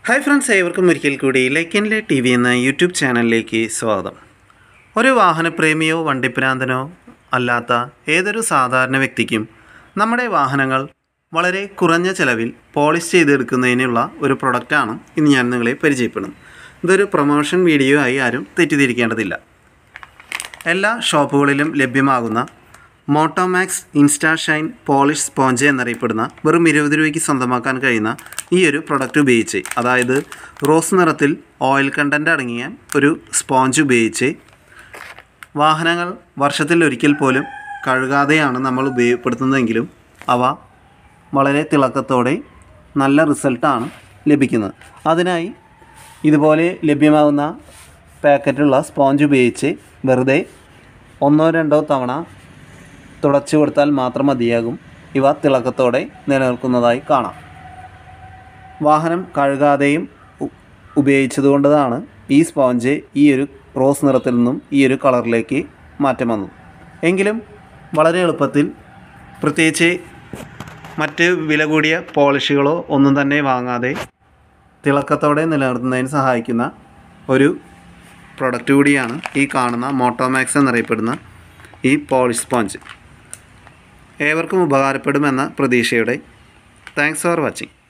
Hi friends, ഏവർക്കും ഒരിക്കൽ കൂടി ലൈക്ക് ആൻഡ് ടി വി എന്ന യൂട്യൂബ് ചാനലിലേക്ക് സ്വാഗതം. ഒരു വാഹനപ്രേമിയോ വണ്ടിപ്രാന്തനോ അല്ലാത്ത ഏതൊരു സാധാരണ വ്യക്തിക്കും നമ്മുടെ വാഹനങ്ങൾ വളരെ കുറഞ്ഞ ചിലവിൽ പോളിഷ് ചെയ്തെടുക്കുന്നതിനുള്ള ഒരു പ്രൊഡക്റ്റാണ് ഇന്ന് ഞാൻ നിങ്ങളെ പരിചയപ്പെടുന്നത്. ഇതൊരു പ്രൊമോഷൻ വീഡിയോ ആയി ആരും തെറ്റിദ്ധരിക്കേണ്ടതില്ല. എല്ലാ ഷോപ്പുകളിലും ലഭ്യമാകുന്ന Motomax insta shine polish sponge എന്നറിയപ്പെടുന്ന വെറും 20 രൂപയ്ക്ക് സ്വന്തമാക്കാൻ കഴിയുന്ന ഈ ഒരു പ്രൊഡക്റ്റ് ഉപയോഗിച്ച്, അതായത് റോസ് നിറത്തിൽ ഓയിൽ കണ്ടൻറ്റ് അടങ്ങിയ ഒരു സ്പോഞ്ച് ഉപയോഗിച്ച് വാഹനങ്ങൾ വർഷത്തിൽ ഒരിക്കൽ പോലും കഴുകാതെയാണ് നമ്മൾ ഉപയോഗപ്പെടുത്തുന്നതെങ്കിലും അവ വളരെ തിളക്കത്തോടെ നല്ല റിസൾട്ടാണ് ലഭിക്കുന്നത്. അതിനായി ഇതുപോലെ ലഭ്യമാകുന്ന പാക്കറ്റുള്ള സ്പോഞ്ച് ഉപയോഗിച്ച് വെറുതെ 1-2 തവണ തുടച്ചു കൊടുത്താൽ മാത്രം മതിയാകും. ഇവ തിളക്കത്തോടെ നിലനിൽക്കുന്നതായി കാണാം. വാഹനം കഴുകാതെയും ഉപയോഗിച്ചതുകൊണ്ടാണ് ഈ സ്പോഞ്ച് ഈ ഒരു റോസ് നിറത്തിൽ നിന്നും ഈ ഒരു കളറിലേക്ക് മാറ്റം വന്നത്. എങ്കിലും വളരെ എളുപ്പത്തിൽ, പ്രത്യേകിച്ച് മറ്റ് വില കൂടിയ പോളിഷുകളോ ഒന്നും തന്നെ വാങ്ങാതെ തിളക്കത്തോടെ നിലനിർത്തുന്നതിന് സഹായിക്കുന്ന ഒരു പ്രൊഡക്റ്റ് കൂടിയാണ് ഈ കാണുന്ന മോട്ടോമാക്സ് എന്നറിയപ്പെടുന്ന ഈ പോളിഷ് സ്പോഞ്ച്. ഏവർക്കും ഉപകാരപ്പെടുമെന്ന പ്രതീക്ഷയോടെ താങ്ക്സ് ഫോർ വാച്ചിങ്.